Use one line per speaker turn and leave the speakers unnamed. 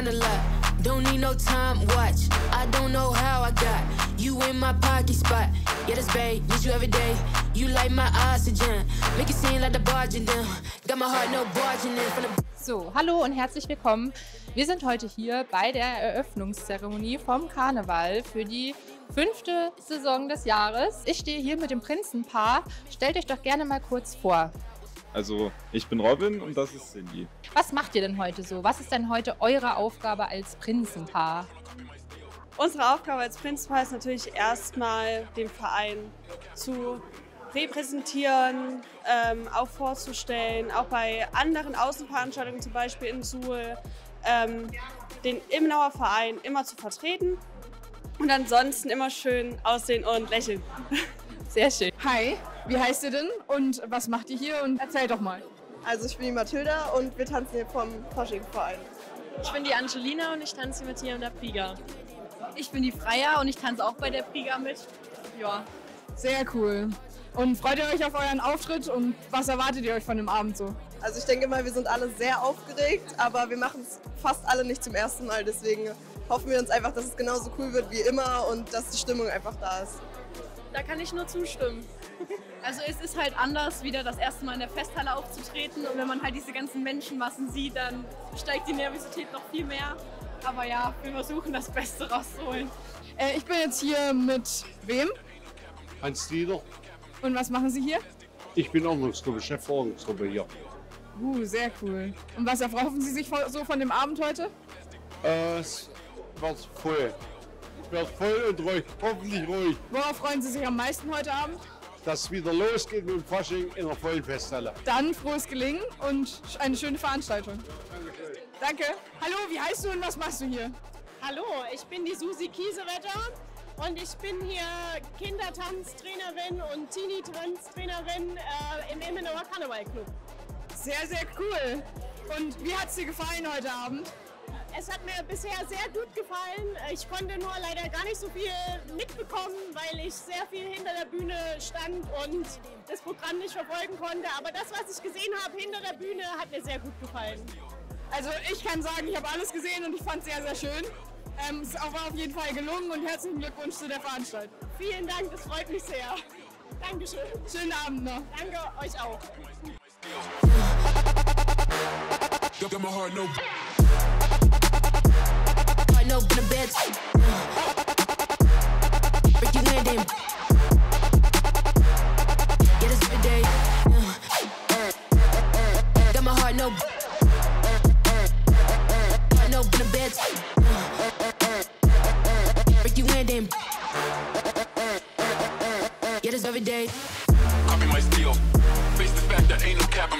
grind a lot. Don't need no time, watch. I don't know how I got you in my pocket spot. Yeah, that's babe, need you every day. You like my oxygen. Make it seem like the barging down. Got my heart, no barging in from the...
So, hallo und herzlich willkommen. Wir sind heute hier bei der Eröffnungszeremonie vom Karneval für die 5. Saison des Jahres. Ich stehe hier mit dem Prinzenpaar. Stellt euch doch gerne mal kurz vor.
Also, ich bin Robin und das ist Cindy.
Was macht ihr denn heute so? Was ist denn heute eure Aufgabe als Prinzenpaar?
Unsere Aufgabe als Prinzenpaar ist natürlich erstmal den Verein zu repräsentieren, auch vorzustellen, auch bei anderen Außenveranstaltungen, zum Beispiel in Suhl, den Immenauer Verein immer zu vertreten und ansonsten immer schön aussehen und lächeln.
Sehr schön.
Hi, wie heißt ihr denn und was macht ihr hier und erzähl doch mal.
Also ich bin die Mathilda und wir tanzen hier vom Fasching-Verein.
Ich bin die Angelina und ich tanze mit hier in der Priga.
Ich bin die Freya und ich tanze auch bei der Priga mit. Ja.
Sehr cool. Und freut ihr euch auf euren Auftritt und was erwartet ihr euch von dem Abend so?
Also ich denke mal, wir sind alle sehr aufgeregt, aber wir machen es fast alle nicht zum ersten Mal. Deswegen hoffen wir uns einfach, dass es genauso cool wird wie immer und dass die Stimmung einfach da ist.
Da kann ich nur zustimmen.
Also es ist halt anders, wieder das erste Mal in der Festhalle aufzutreten und wenn man halt diese ganzen Menschenmassen sieht, dann steigt die Nervosität noch viel mehr. Aber ja, wir versuchen das Beste rauszuholen.
Ich bin jetzt hier mit wem?
Hans Dieter.
Und was machen Sie hier?
Ich bin Ordnungsgruppe, Chef der Ordnungsgruppe hier.
Sehr cool. Und was erhoffen Sie sich so von dem Abend heute?
Es wird voll. Wird voll und ruhig, hoffentlich ruhig.
Worauf freuen Sie sich am meisten heute Abend?
Dass es wieder losgeht mit dem Fasching in der vollen Festhalle.
Dann frohes Gelingen und eine schöne Veranstaltung. Danke. Hallo, wie heißt du und was machst du hier?
Hallo, ich bin die Susi Kiesewetter und ich bin hier Kindertanztrainerin und Teenie-Tanztrainerin im Immenauer Karnevalclub.
Sehr, sehr cool. Und wie hat es dir gefallen heute Abend?
Es hat mir bisher sehr gut gefallen. Ich konnte nur leider gar nicht so viel mitbekommen, weil ich sehr viel hinter der Bühne stand und das Programm nicht verfolgen konnte. Aber das, was ich gesehen habe hinter der Bühne, hat mir sehr gut gefallen.
Also ich kann sagen, ich habe alles gesehen und ich fand es sehr, sehr schön. Es war auf jeden Fall gelungen und herzlichen Glückwunsch zu der Veranstaltung.
Vielen Dank, das freut mich sehr. Dankeschön.
Schönen Abend noch.
Danke, euch auch.
No, in the bed. Break your hand in. Yeah, that's every day. Got my heart, no. No, in the bed. Break your hand in. Yeah, that's every day.
Copy my steel. Face the fact that ain't no cap